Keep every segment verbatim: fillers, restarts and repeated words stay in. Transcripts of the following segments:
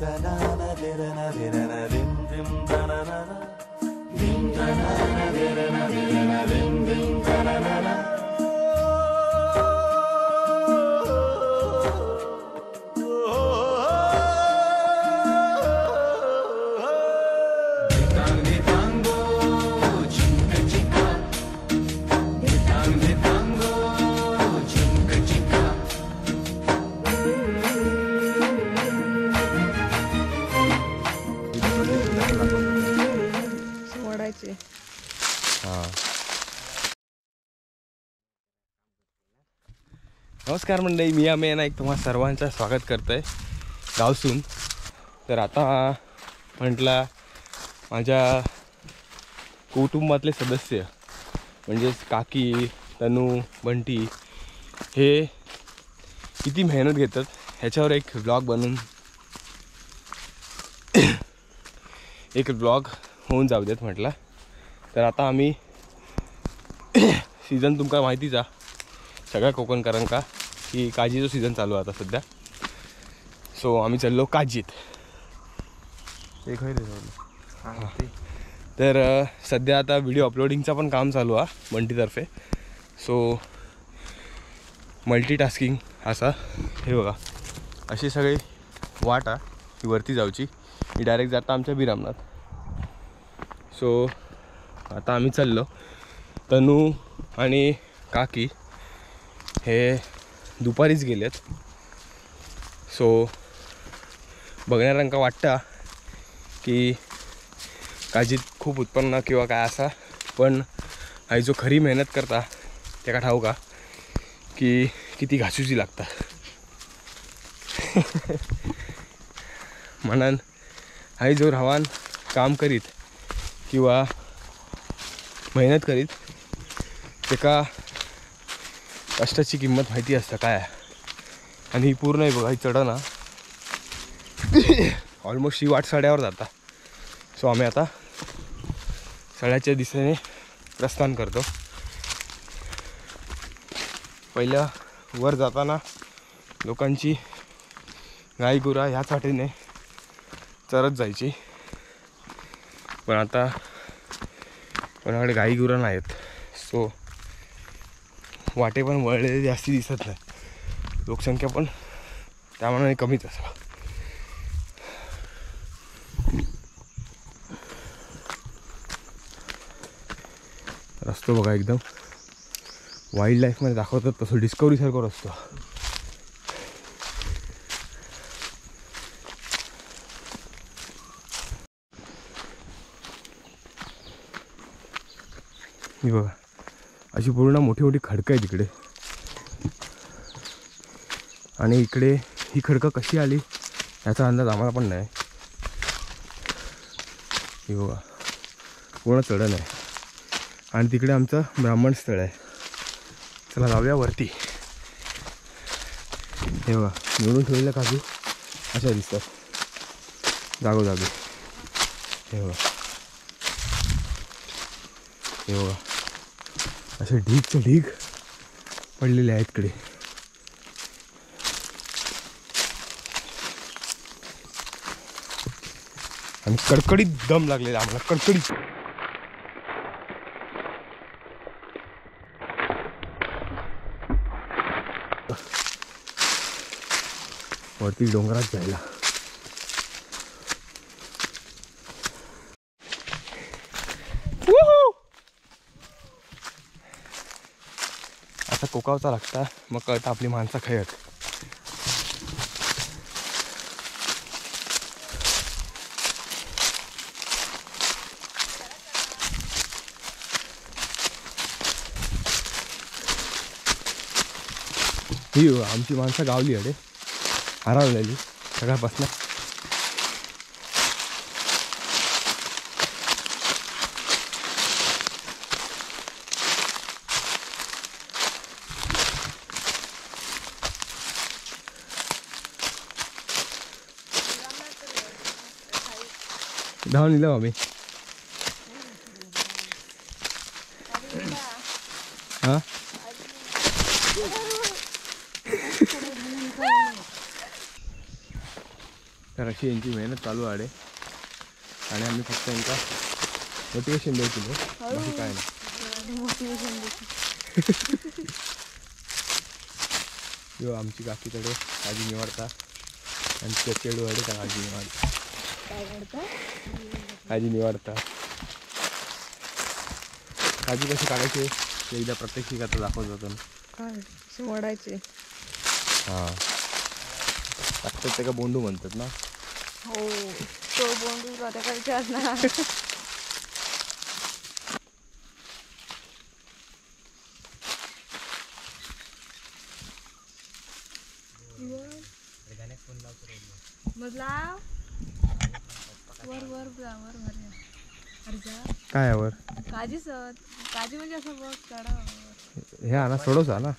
नमस्कार मंडळी, मी आम्ही ना एक तुम्हाला सर्वांचं स्वागत करतो आहे गावसून. तर आता म्हटलं माझ्या कुटुंबातले सदस्य म्हणजेच काकी, तनू, बंटी हे किती मेहनत घेतात ह्याच्यावर एक ब्लॉग बनवून एक ब्लॉग होऊन जाऊ देत म्हटलं. तर आता आम्ही सीझन तुमका माहितीच आहे सगळ्या कोकणकरांका की काजीचो सीझन चालू आहे आता सध्या. सो आम्ही चाललो काजीत. एक तर सध्या आता व्हिडिओ अपलोडिंगचा पण काम चालू आहे बंटीतर्फे. सो मल्टीटास्किंग असा हे बघा अशी सगळी वाट आहे ही वरती जाऊची. ही डायरेक्ट जाता आमच्या बिरामनाथ. सो आता आम्ही चाललो. तनू आणि काकी हे दुपारीच गेलेत. सो बघणाऱ्यांका वाटतं की काजीत खूप उत्पन्न किंवा काय असा, पण हा जो खरी मेहनत करता त्याका ठाऊक का की किती घासूची लागता. म्हणून हा जो रावान काम करीत किंवा मेहनत करीत त्याका कष्टाची किंमत माहिती असतं काय. आणि ही पूर्ण आहे बघा ही चढणा ऑलमोस्ट ही वाट सड्यावर जाता. सो आम्ही आता सड्याच्या दिशेने प्रस्थान करतो. पहिल्या वर जाताना लोकांची गाई गुरा ह्याच वाटेने चरत जायची, पण आता कोणाकडे गाई गुरा नाहीत. सो वाटे पण वळलेले जास्ती दिसत नाही. लोकसंख्या पण त्यामानाने कमीच असा. रस्तो बघा एकदम वाईल्ड लाईफमध्ये दाखवतात तसं डिस्कवरी सारखं रस्तो. ही बघा अशी पूर्ण मोठी मोठी खडकं आहे तिकडे. आणि इकडे ही खडकं कशी आली याचा अंदाज आम्हाला पण नाही. ही बघा पूर्ण चढण आहे. आणि तिकडे आमचं ब्राह्मण स्थळ आहे. चला जाऊया वरती. हे बघा निवडून ठेवलेल्या काजू अशा दिसतात जागोजागी. हे बघा हे बघा असे ढीगचे ढीग पडलेले आहेत इकडे. आणि कडकडीत दम लागलेला आम्हाला कडकडीत. वरती डोंगरात जायला आता कोकावचा लागता मग कळतं आपली माणसं खेळत. ही आमची माणसं गावली अडे हरवलेली सगळ्यापासून. धावून दिलं आम्ही. हां तर अशी यांची मेहनत चालू आहे आणि आम्ही फक्त यांना मोटिवेशन द्यायची बाकी काय नाही. मोटिवेशन यो आमची काकीकडे काळजी निवडता आणि त्या चेडू वाडे त्या काळजी निवडता काय करता काळजी निवडता. काळजी कशी काढायची ते एकदा प्रत्यक्षिक आता दाखवत जातो ना. काय वडायचे. हां लागतात ते का बोंडू म्हणतात ना. हो तो बोंडू त्या विचार ना. लाव वर वर जा वर वर अरे जा काय यावर काजी सर काजी म्हणजे असं बघ चढा हे आणा सोडवच ना.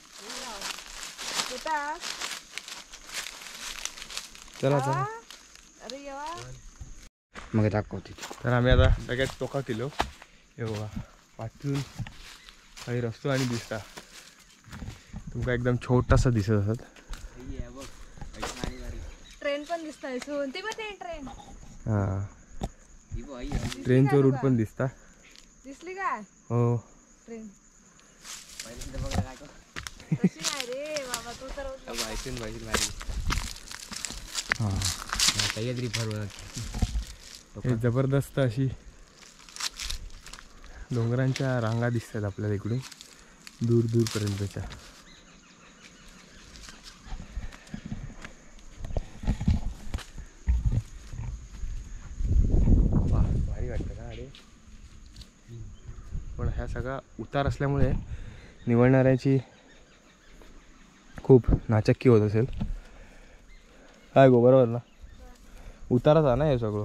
चला चला अरे येवा मग दाखवते. तर आम्ही आता सगळ्यात टोका केलो. हे बघा पाठून काही रस्तो आणि दिसता तुमका एकदम छोटासा दिसत असत. ट्रेन पण दिसताय सोन ते पण ट्रेन. हां ट्रेनचा रूट पण दिसता. दिसली काय हो ट्रेन तशी नाही रे बाबा तू तर बायसून बायसून बाहेर. हां काहीतरी फरवत जबरदस्त अशी डोंगरांच्या रांगा दिसतात आपल्याला इकडून दूर दूरपर्यंतच्या. भारी वाटतं का अरे. पण ह्या सगळा उतार असल्यामुळे निवडणाऱ्याची खूप नाचक्की होत असेल. काय गो बरोबर ना. उतारच आहे ना हे सगळं.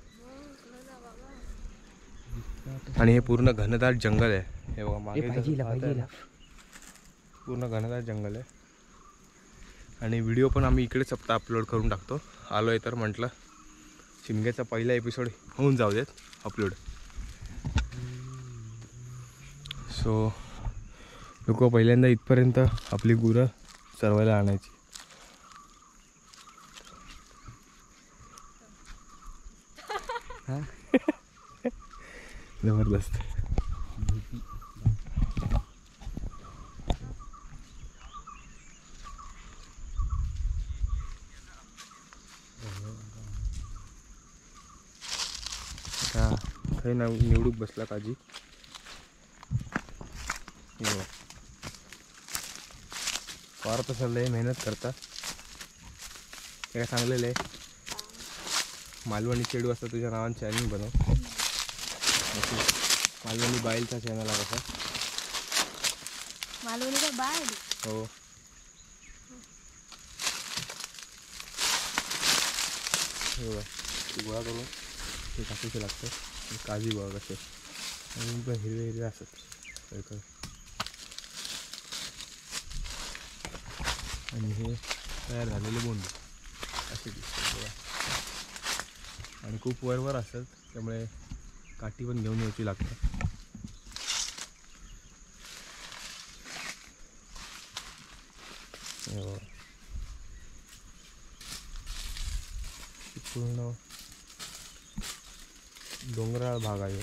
आणि हे पूर्ण घनदाट जंगल आहे. हे बघा मागे पूर्ण घनदाट जंगल आहे. आणि व्हिडिओ पण आम्ही इकडेच फक्त अपलोड करून टाकतो. आलो आहे तर म्हटलं शिमग्याचा पहिला एपिसोड होऊन जाऊ देत अपलोड. सो लोक पहिल्यांदा इथपर्यंत आपली गुरं चरवायला आणायची. जबरदस्त. आता काही ना निवडूक बसला काजी. फार तसं लय मेहनत करता. काय सांगलेलं आहे मालवणी चेडू असता तुझ्या नावाने चॅनल बनव. मालवणी बाईलचा चॅनल आहे कसा मालवणीचा बाय. हो बघा गोळा करून ते टाकायचे लागतं. काळजी बघा कसे अजून पण हिरवे हिरवे असत. आणि हे तयार झालेले बोंड असे दिसतात बघा. आणि खूप वरवर असतात त्यामुळे काठी पण घेऊन यायची लागते. पूर्ण डोंगराळ भाग आहे.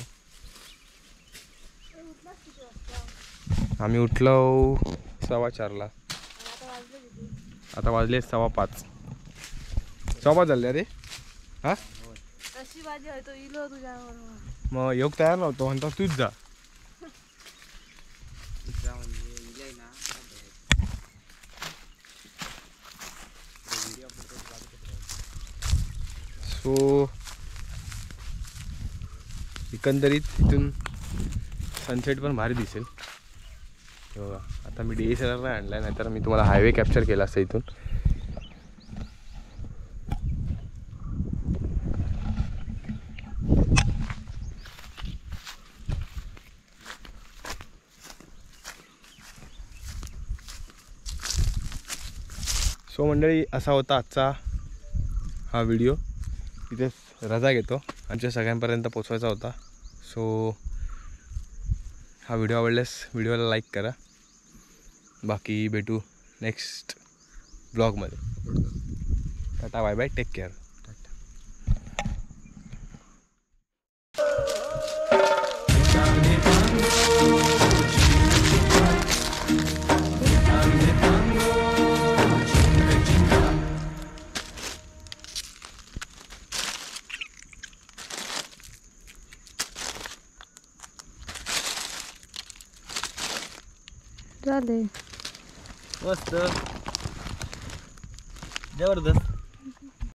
आम्ही उठलो सव्वा चारला. आता वाजले सव्वा पाच. सव्वा पाच झाले रे. हा कशी भाजी आहे तो इलो तुझ्यावर. मग योग तयार नव्हतो म्हणता तूच जा. सो एकंदरीत इथून सनसेट पण भारी दिसेल. बघा आता मी डी एस एल आर नाही आणलाय नाहीतर मी तुम्हाला हायवे कॅप्चर केला असता इथून. सो मंडळी असा होता आजचा हा व्हिडिओ. इथेच रजा घेतो. आमच्या सगळ्यांपर्यंत पोचवायचा होता. सो हा व्हिडिओ आवडल्यास व्हिडिओला लाईक करा. बाकी भेटू नेक्स्ट ब्लॉगमध्ये. Tata bye bye take care. Tata. झाले. मस्त जबरदस्त.